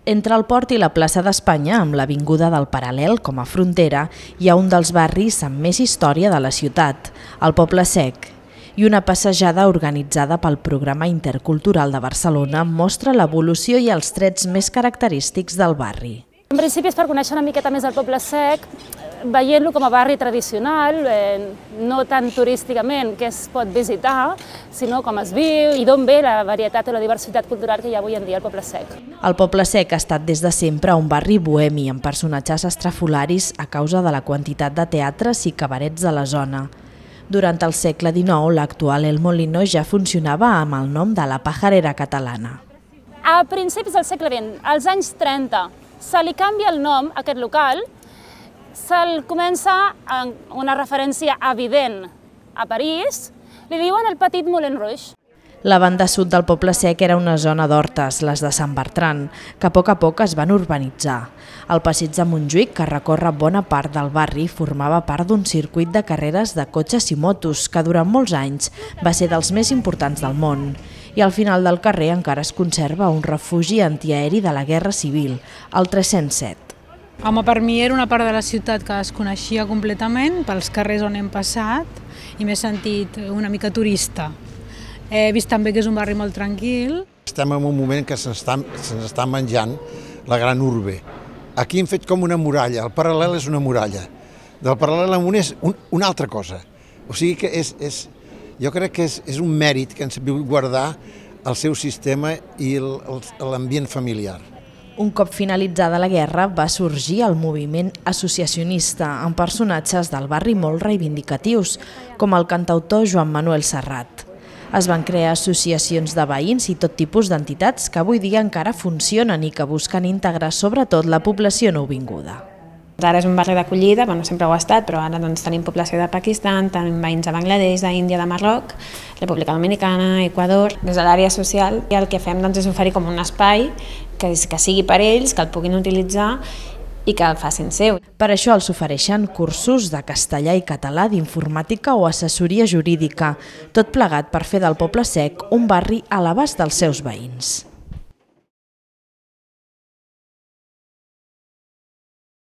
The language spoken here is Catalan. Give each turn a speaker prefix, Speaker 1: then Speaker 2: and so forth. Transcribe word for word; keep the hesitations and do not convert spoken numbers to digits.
Speaker 1: Entre el port i la plaça d'Espanya, amb l'avinguda del Paral·lel com a frontera, hi ha un dels barris amb més història de la ciutat, el Poble Sec. I una passejada organitzada pel Programa Intercultural de Barcelona mostra l'evolució i els trets més característics del barri.
Speaker 2: En principi és per conèixer una miqueta més el Poble Sec, veient-lo com a barri tradicional, eh, no tant turísticament que es pot visitar, sinó com es viu i d'on ve la varietat i la diversitat cultural que hi ha avui en dia al Poble Sec.
Speaker 1: El Poble Sec ha estat des de sempre un barri bohemi amb personatges estrafolaris a causa de la quantitat de teatres i cabarets de la zona. Durant el segle dinou, l'actual El Molino ja funcionava amb el nom de la Pajarera Catalana.
Speaker 2: A principis del segle vint, als anys trenta, se li canvia el nom a aquest local, se'l comença amb una referència evident a París, li diuen el Petit Moulin Rouge.
Speaker 1: La banda sud del Poble Sec era una zona d'hortes, les de Sant Bertran, que a poc a poc es van urbanitzar. El passeig de Montjuïc, que recorre bona part del barri, formava part d'un circuit de carreres de cotxes i motos, que durant molts anys va ser dels més importants del món. I al final del carrer encara es conserva un refugi antiaeri de la Guerra Civil, el tres-cents set.
Speaker 3: Home, per mi era una part de la ciutat que es coneixia completament, pels carrers on hem passat, i m'he sentit una mica turista. He vist també que és un barri molt tranquil.
Speaker 4: Estem en un moment que se'ns està, se'ns està menjant la gran urbe. Aquí hem fet com una muralla, el Paral·lel és una muralla. Del Paral·lel amunt és un, una altra cosa. O sigui que és, és, jo crec que és, és un mèrit que ens viu guardar el seu sistema i l'ambient familiar.
Speaker 1: Un cop finalitzada la guerra va sorgir el moviment associacionista amb personatges del barri molt reivindicatius, com el cantautor Joan Manuel Serrat. Es van crear associacions de veïns i tot tipus d'entitats que avui dia encara funcionen i que busquen integrar sobretot la població nouvinguda.
Speaker 5: Ara és un barri d'acollida, bueno, sempre ho ha estat, però ara doncs, tenim població de Pakistan, tenim veïns de Bangladesh, d'Índia, de Marroc, República Dominicana, Equador. Des de l'àrea social i el que fem doncs, és oferir com un espai que, que sigui per ells, que el puguin utilitzar i que el facin seu.
Speaker 1: Per això els ofereixen cursos de castellà i català, d'informàtica o assessoria jurídica, tot plegat per fer del Poble Sec un barri a l'abast dels seus veïns.